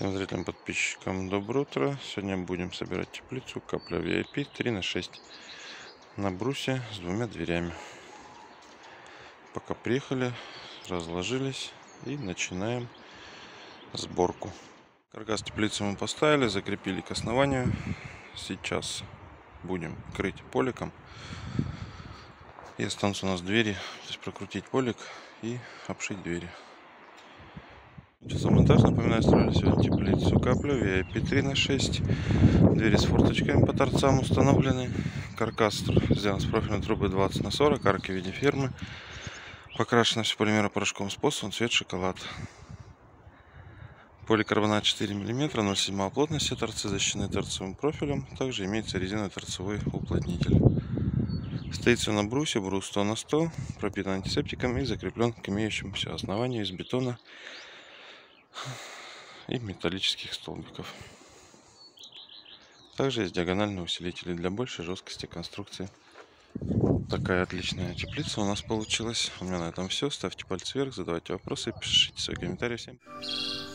Всем зрителям, подписчикам доброе утро. Сегодня будем собирать теплицу Капля VIP 3×6 на брусе с двумя дверями. Пока приехали, разложились и начинаем сборку. Каркас теплицы мы поставили, закрепили к основанию. Сейчас будем крыть поликом. И останутся у нас двери, то есть прокрутить полик и обшить двери. Начался монтаж. Напоминаю, строили сегодня теплицу Капля VIP 3×6. Двери с форточками по торцам установлены. Каркас сделан с профильной трубы 20×40, арки в виде фермы. Покрашено все полимеропорошковым способом, цвет шоколад. Поликарбонат 4 мм, 0,7 плотности, торцы защищены торцевым профилем. Также имеется резиновый торцевой уплотнитель. Стоит все на брусе, брус 100×100, пропитан антисептиком и закреплен к имеющемуся основанию из бетона и металлических столбиков. Также есть диагональные усилители для большей жесткости конструкции. Такая отличная теплица у нас получилась. У меня на этом все. Ставьте пальцы вверх, задавайте вопросы, пишите свои комментарии. Всем